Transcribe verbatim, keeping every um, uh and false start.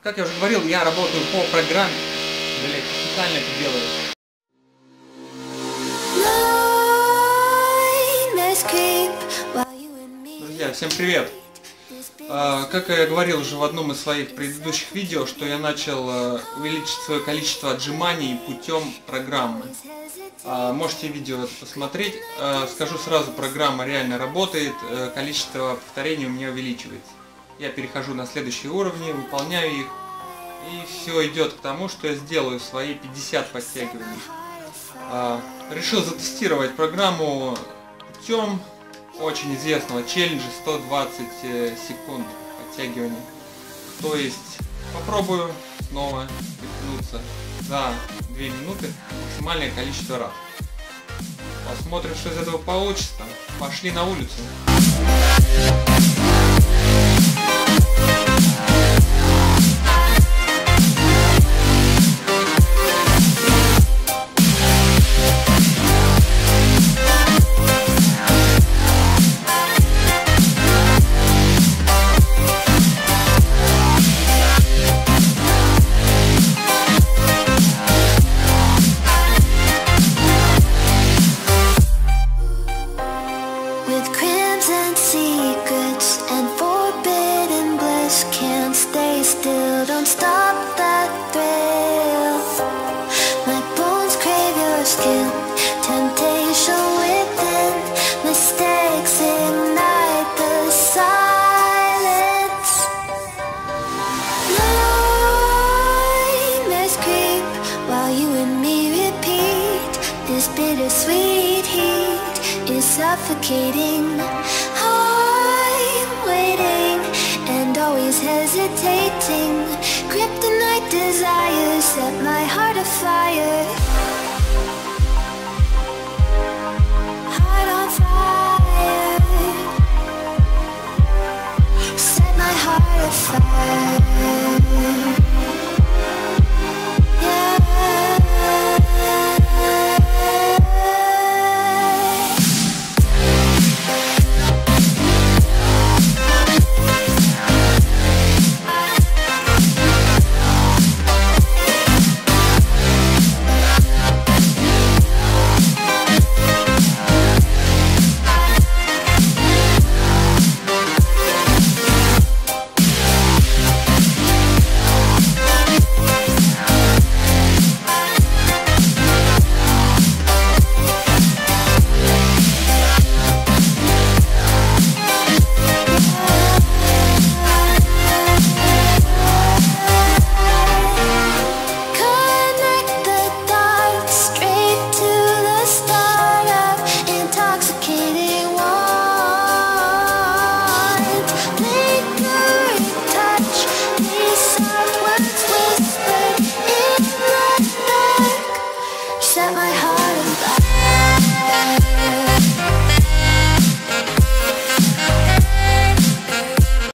Как я уже говорил, я работаю по программе. Блять, специально это делаю. Друзья, всем привет! А, как я говорил уже в одном из своих предыдущих видео, что я начал а, увеличить свое количество отжиманий путем программы. А, можете видео это посмотреть. А, скажу сразу, программа реально работает, а, количество повторений у меня увеличивается. Я перехожу на следующие уровни, выполняю их, и все идет к тому, что я сделаю свои пятьдесят подтягиваний. А, решил затестировать программу путем очень известного челленджа сто двадцать секунд подтягиваний. То есть попробую снова притянуться за две минуты максимальное количество раз. Посмотрим, что из этого получится. Пошли на улицу. Don't stop that thrill. My bones crave your skin. Temptation within. Mistakes ignite the silence. Nightmares creep while you and me repeat. This bittersweet heat is suffocating. I'm waiting and always hesitating.